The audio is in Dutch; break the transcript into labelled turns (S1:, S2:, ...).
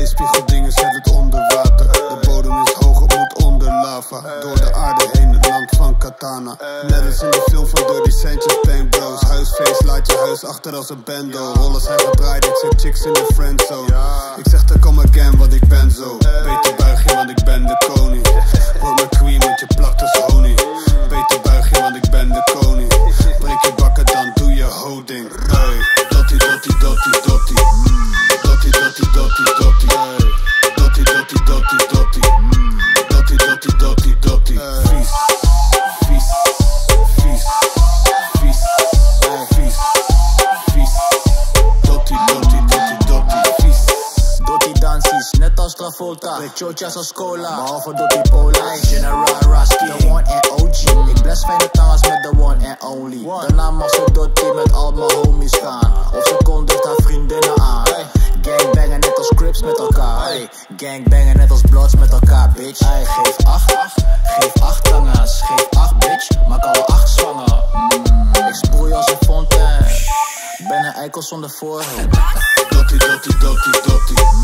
S1: Geen spiegeldingen, zet het onder water. De bodem is hoog, het moet onder lava. Door de aarde heen, het land van Katana. Net als in de film van Dirty Sanchez, Pain Bros. Huisfeest, laat je huis achter als een bando. Rollen zijn gedraaid, ik zet chicks in de friendzone. Ik zeg te come again, want ik ben zo. Beter buig je, want ik ben de koning. Word mijn queen, want je plakt als honing. Beter buig je, want ik ben de koning. Breek je bakken, dan doe je houding. Hey, dottie, dottie, dottie, dottie. Dottie, dottie, dottie, dottie. Dottie, dottie, dottie, dottie. Dottie, dottie, dottie, dottie. Vies, vies, vies, vies, vies, vies. Dottie, dottie, dottie, dottie, vies.
S2: Dottie dansies, net als Travolta. Met chochas als cola, behalve Dottie Pola. General Rusty, the one and OG. Ik bless fijne tangas met the one and only. Daarna mag ze Dottie met al mijn homies gaan. Of ze kondigt haar vriendinnen aan. Gangbangen net als Crips met elkaar. Gangbangen net als Bloods met elkaar, bitch. Geef 8 tangas. Geef 8, bitch. Maak alle 8 zwanger. Ik sproei als een fontein. Ben een eikel zonder voorhoofd.
S1: Dottie, dottie, dottie, dottie.